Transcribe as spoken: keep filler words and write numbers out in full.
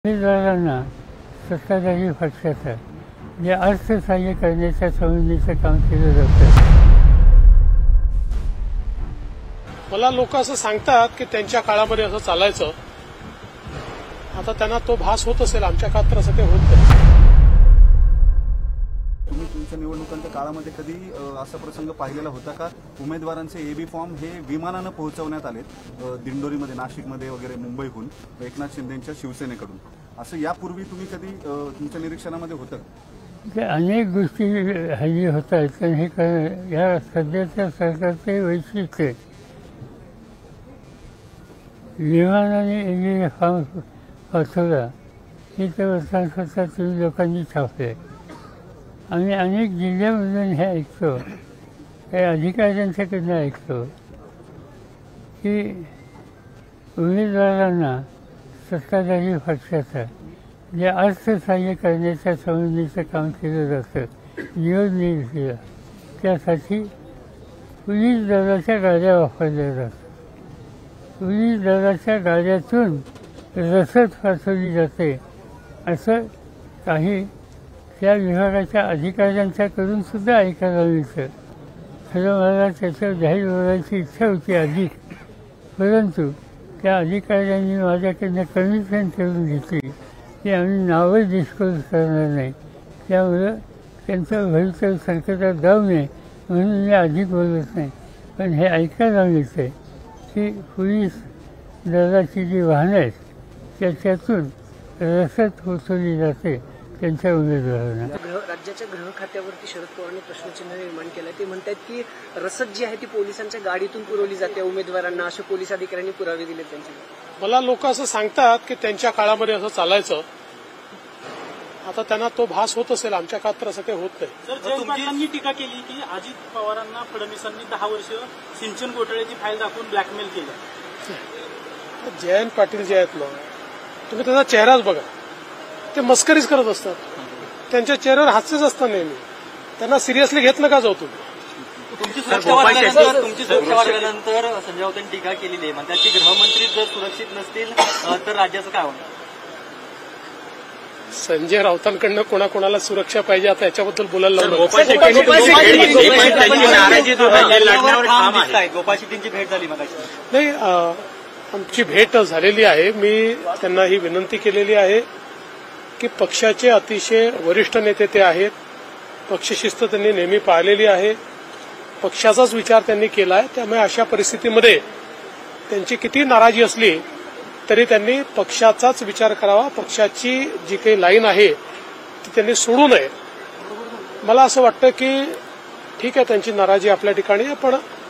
उमेदवारांना सत्ताधारी पक्षाचा जे अर्थसहाय्य करण्याच्या संबंधीचं काम केलं जातं. मला लोक असं सांगतात की त्यांच्या काळामध्ये असं चालायचं. आता त्यांना तो भास होत असेल, आमच्या काळात तर असं काही होत नाही. तुम्ही तुमच्या निवडणुकांच्या काळामध्ये कधी असा प्रसंग पाहिलेला होता का उमेदवारांचे एबी फॉर्म हे विमानानं पोहोचवण्यात आलेत दिंडोरीमध्ये, नाशिकमध्ये वगैरे, मुंबईहून एकनाथ शिंदेंच्या शिवसेनेकडून? असं यापूर्वी तुम्ही कधी तुमच्या निरीक्षणामध्ये होतं? अनेक गोष्टी हल्ली होत आहेत, पण हे या सध्याच्या सरकारचे वैशिष्ट्य विमानाने एबी फॉर्म पोहोचवला हे तर वर्तमानपत्रात तुम्ही लोकांनी छापले. आम्ही अनेक जिल्ह्यामधून हे ऐकतो, काही अधिकाऱ्यांच्याकडनं ऐकतो की उमेदवारांना सत्ताधारी पक्षाचा जे अर्थसहाय्य करण्याच्या संबंधीचं काम केलं जातं निवडणुकीला, त्यासाठी पोलीस दलाच्या गाड्या वापरल्या जातात. पोलीस दलाच्या गाड्यातून रसद पाठवली जाते असं काही त्या विभागाच्या अधिकाऱ्यांच्याकडून सुद्धा ऐकायला मिळतं. खरं मला त्याच्यावर जाहीर बोलायची इच्छा होती आधी, परंतु त्या अधिकाऱ्यांनी माझ्याकडनं कमिशन करून घेतली की आम्ही नावं डिस्क्लोज करणार नाही, त्यामुळं त्यांचं भवितव्य संकटात जाऊ नये म्हणून मी अधिक बोलत नाही. पण हे ऐकायला मिळतं की पोलीस दलाची जी वाहनं आहेत त्याच्यातून रसद पोचवली जाते त्यांच्या उमेदवारांना. राज्याच्या गृह खात्यावरती शरद पवारांनी प्रश्नचिन्ह निर्माण केलं. ते म्हणतात की रसद जी आहे ती पोलिसांच्या गाडीतून पुरवली जाते उमेदवारांना, असे पोलीस अधिकाऱ्यांनी पुरावे दिले त्यांचे. मला लोक असं सांगतात की त्यांच्या काळामध्ये असं चालायचं. आता त्यांना तो भास होत असेल, आमच्या काळात तर असं काही होत नाही. सर, जयंत पाटलांनी टीका केली की अजित पवारांना फडणवीसांनी दहा वर्ष सिंचन घोटाळ्याची फाईल दाखवून ब्लॅकमेल केलं. जयंत पाटील जे आहेत ना, तुम्ही त्याचा चेहराच बघा, ते मस्करीच करत असतात. त्यांच्या चेहऱ्यावर हास्यच असतं नेहमी. त्यांना सिरियसली घेत नका जाऊ तुम्ही. तुमची सुरक्षा वाढल्यानंतर तुमची सुरक्षा वाढल्यानंतर संजय राऊतांनी टीका केलेली आहे. म्हणतात की गृहमंत्री जर सुरक्षित नसतील तर राज्याचं काय होणार? संजय राऊतांकडनं कोणाकोणाला सुरक्षा पाहिजे आता याच्याबद्दल बोलायला लागलो. गोपाळ शेट्टींची भेट झाली मगाशी. नाही, आमची भेट झालेली आहे. मी त्यांना ही विनंती केलेली आहे की पक्षाचे अतिशय वरिष्ठ नेते ते आहेत. पक्षशिस्त त्यांनी नेहमी पाळलेली आहे. पक्षाचाच विचार त्यांनी केला आहे. त्यामुळे अशा परिस्थितीमध्ये त्यांची किती नाराजी असली तरी त्यांनी पक्षाचाच विचार करावा. पक्षाची जी काही लाईन आहे ती त्यांनी सोडू नये. मला असं वाटतं की ठीक आहे, त्यांची नाराजी आपल्या ठिकाणी आहे, पण